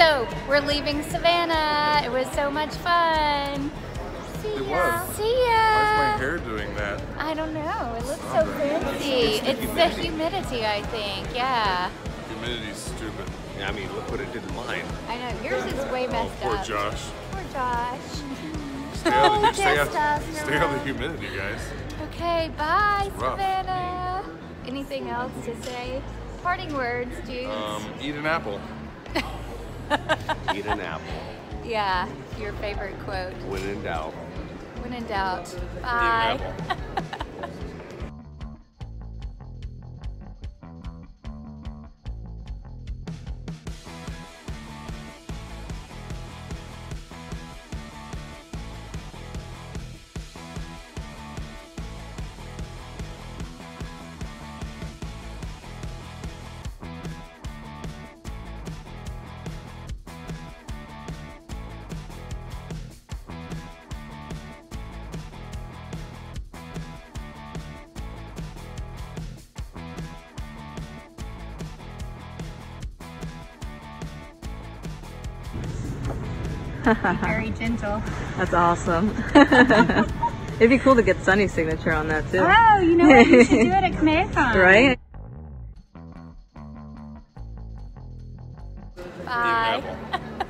So, we're leaving Savannah. It was so much fun. See ya. See ya. Why is my hair doing that? I don't know. It looks so fancy. It's the humidity, I think. Yeah. Humidity's stupid. Yeah, I mean, look what it did to mine. I know. Yours is way messed Poor up. Josh. Poor Josh. Stay out of the humidity, guys. Okay, bye, Rough. Savannah. Anything else to say? Parting words, dudes. Eat an apple. Eat an apple. Yeah, your favorite quote. When in doubt. When in doubt. Eat an Bye. apple. Very gentle. That's awesome. It'd be cool to get Sunny's signature on that too. Oh, you know what? You should do it at Comic-Con. Right? Bye.